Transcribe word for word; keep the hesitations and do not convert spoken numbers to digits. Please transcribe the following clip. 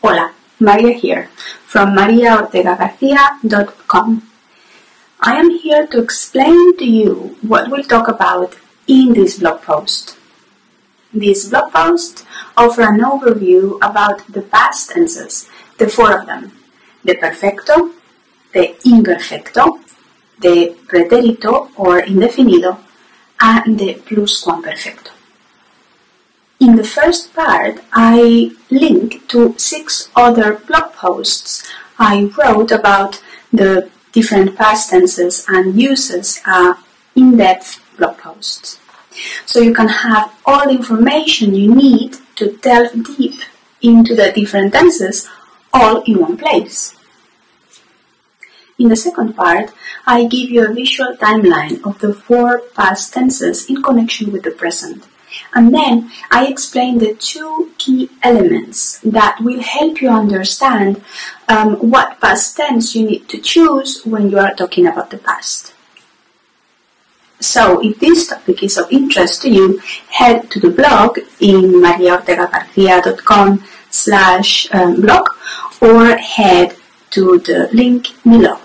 Hola, Maria here, from maria ortega garcia dot com. I am here to explain to you what we'll talk about in this blog post. This blog post offers an overview about the past tenses, the four of them: the perfecto, the imperfecto, the pretérito or indefinido, and the pluscuamperfecto. In the first part, I link to six other blog posts I wrote about the different past tenses and uses, uh, in-depth blog posts. So you can have all the information you need to delve deep into the different tenses all in one place. In the second part, I give you a visual timeline of the four past tenses in connection with the present. And then I explain the two key elements that will help you understand um, what past tense you need to choose when you are talking about the past. So if this topic is of interest to you, head to the blog in maria ortega garcia dot com slash blog or head to the link below.